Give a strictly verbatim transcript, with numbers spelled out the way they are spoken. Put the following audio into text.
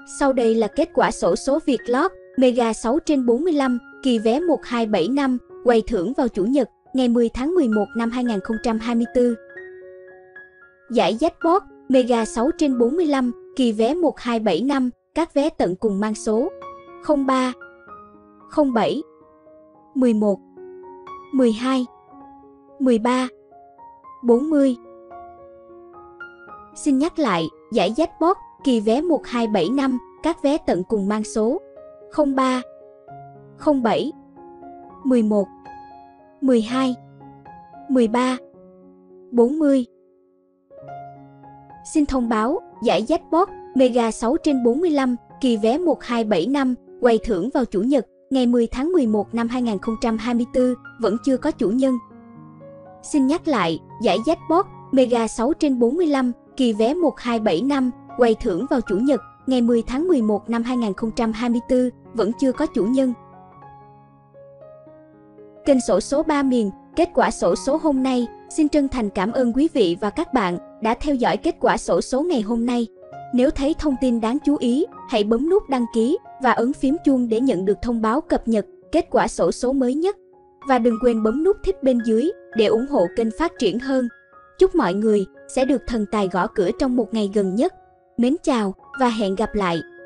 Sau đây là kết quả xổ số Vietlott Mega sáu trên bốn mươi lăm, kỳ vé một hai bảy năm, quay thưởng vào Chủ nhật, ngày mười tháng mười một năm hai nghìn không trăm hai mươi tư. Giải Jackpot Mega sáu trên bốn mươi lăm, kỳ vé một hai bảy năm, các vé tận cùng mang số không ba, không bảy, mười một, mười hai, mười ba, bốn mươi. Xin nhắc lại, giải Jackpot, kỳ vé một hai bảy năm, các vé tận cùng mang số không ba, không bảy, mười một, mười hai, mười ba, bốn mươi. Xin thông báo, giải Jackpot Mega sáu trên bốn mươi lăm, kỳ vé một hai bảy năm, quay thưởng vào Chủ nhật, ngày mười tháng mười một năm hai nghìn không trăm hai mươi tư, vẫn chưa có chủ nhân. Xin nhắc lại, giải Jackpot Mega sáu trên bốn mươi lăm, kỳ vé một hai bảy năm, quay thưởng vào Chủ nhật, ngày mười tháng mười một năm hai nghìn không trăm hai mươi tư, vẫn chưa có chủ nhân. Kênh xổ số ba miền, kết quả xổ số hôm nay. Xin chân thành cảm ơn quý vị và các bạn đã theo dõi kết quả xổ số ngày hôm nay. Nếu thấy thông tin đáng chú ý, hãy bấm nút đăng ký và ấn phím chuông để nhận được thông báo cập nhật kết quả xổ số mới nhất. Và đừng quên bấm nút thích bên dưới để ủng hộ kênh phát triển hơn. Chúc mọi người sẽ được thần tài gõ cửa trong một ngày gần nhất. Mến chào và hẹn gặp lại!